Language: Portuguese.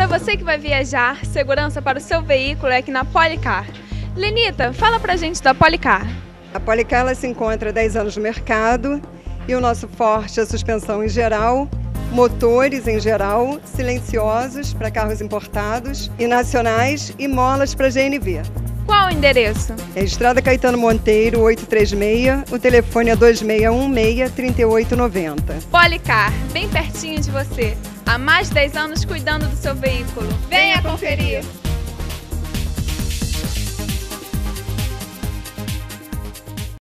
Para você que vai viajar, segurança para o seu veículo é aqui na Policar. Lenita, fala pra gente da Policar. A Policar ela se encontra há 10 anos no mercado e o nosso forte é a suspensão em geral, motores em geral, silenciosos para carros importados e nacionais e molas para GNV. Qual o endereço? É Estrada Caetano Monteiro, 836, o telefone é 2616-3890. Policar, bem pertinho de você. Há mais de 10 anos cuidando do seu veículo. Venha conferir!